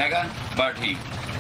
हैगा बस ठीक।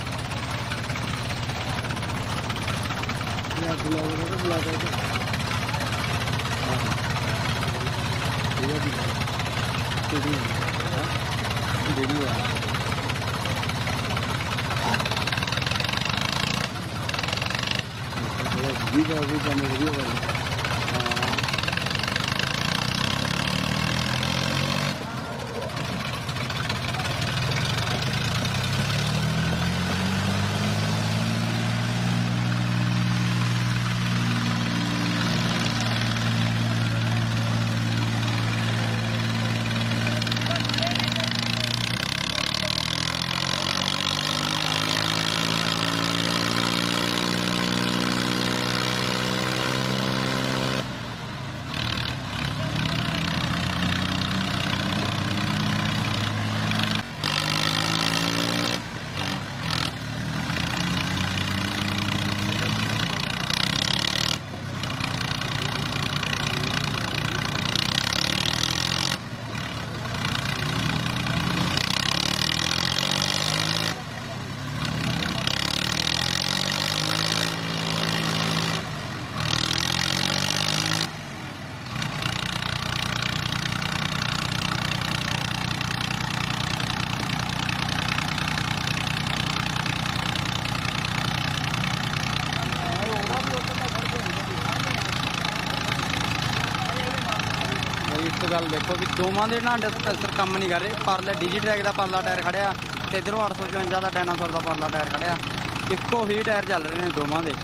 गल देखो भी दोवां दे ना डिस्पेंसर कम नहीं कर रहे। परले डिजीट्रैक का परला टायर खड़िया ते इधरों 855 का डायनासोर का परला टायर खड़िया, इक्को ही टायर चल रहे हैं दोवां दे।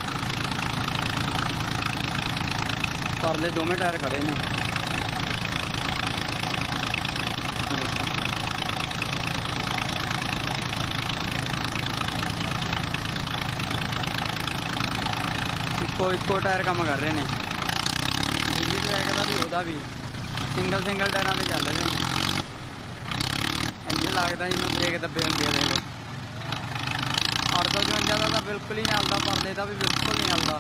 परले दोवें टायर खड़े ने। इक्को टायर कम कर रहे हैं। डिजीट्रैक का भी ओदा भी सिंगल टायरों में चल रहे हैं। इंजन लगता जिन्होंने ब्रेक दबे होंगे देख लो। 855 का तो बिल्कुल ही नहीं चलता, परले का भी बिल्कुल नहीं चलता।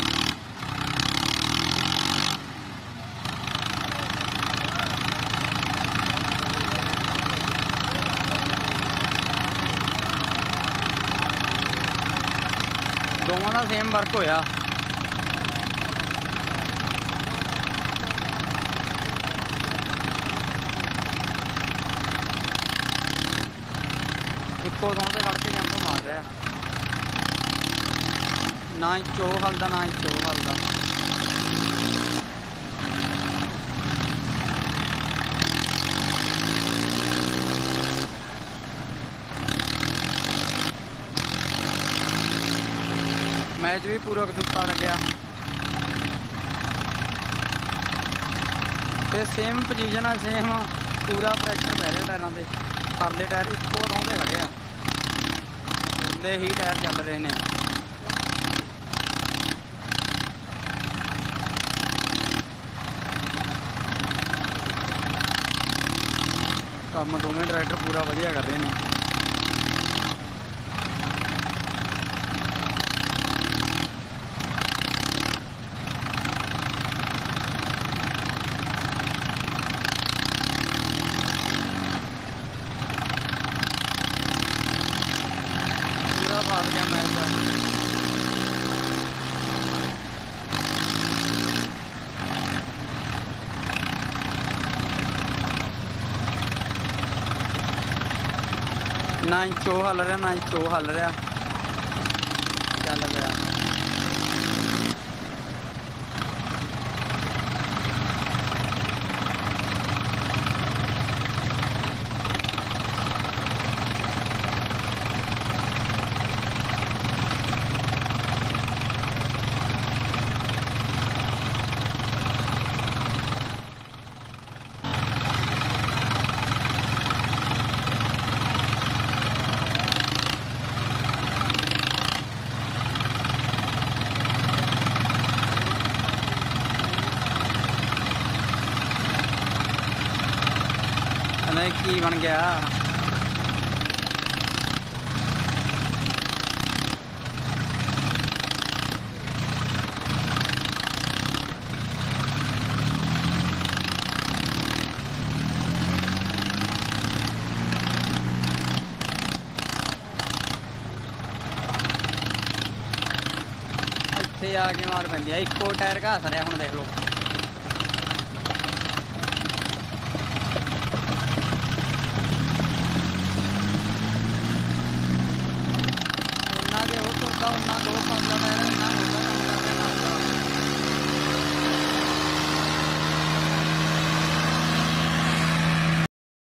दोवां का सेम वर्क होया। इक्को थों से खड़ के जंप मार रहा, ना ही चो हलदा ना ही चो हलदा। मैच भी पूरा दुक्का लग्या ते सेम पोजीशन है, सेम पूरा प्रैशर पै रहा टायरों से। परले टायर इक्को थों से खड़े उरले ही टायर चल रहे हैं। काम दोवें ट्रैक्टर पूरा वधिया कर रहे हैं। फाड़ गया मैच। ना ही चो हल रहा ना ही चो हल रहा, चल रहा। की बन गया। ਇੱਥੇ ਆ ਕੇ ਮਾਰ ਪੈਂਦੀ ਆ। ਇੱਕੋ ਟਾਇਰ ਘਾਸ ਰਿਹਾ ਹੁਣ ਦੇਖ ਲਓ। ਉਹਨਾਂ ਦੇ ਉਹ ਤੁਰਦਾ ਉਹਨਾਂ ਦੋ ਪੰਜ ਟਾਇਰ